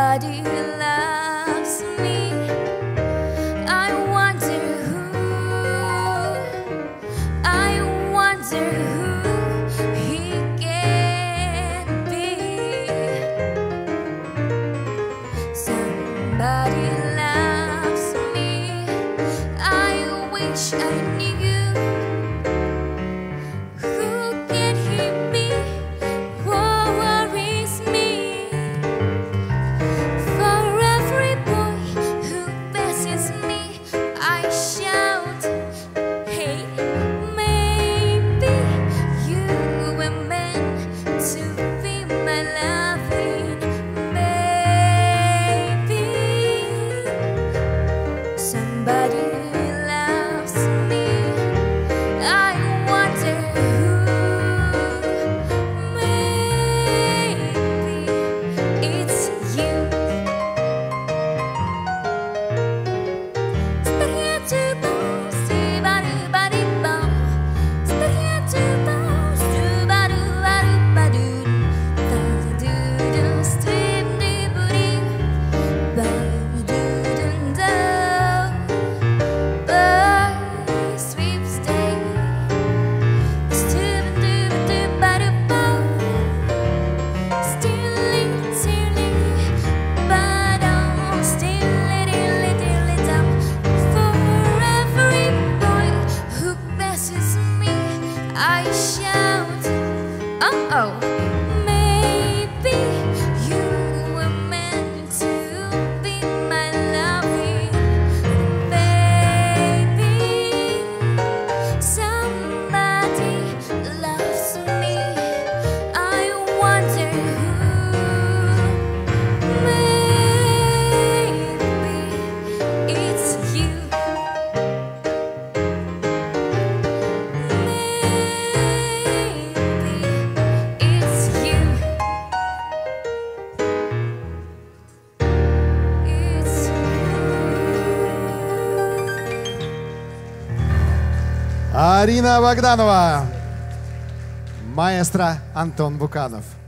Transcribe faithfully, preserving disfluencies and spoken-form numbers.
Somebody loves me. I wonder who. I wonder who he can be. Somebody loves me. I wish I knew. Who can he be? What worries me? For every boy who passes me, I shout, hey, maybe you were meant to be my loving baby. Somebody loves me. I wonder who. Maybe it's you. I shout, oh, maybe you were meant to be my loving baby. Somebody loves me. I wonder who. Maybe it's you. Арина Богданова, маэстро Антон Буканов.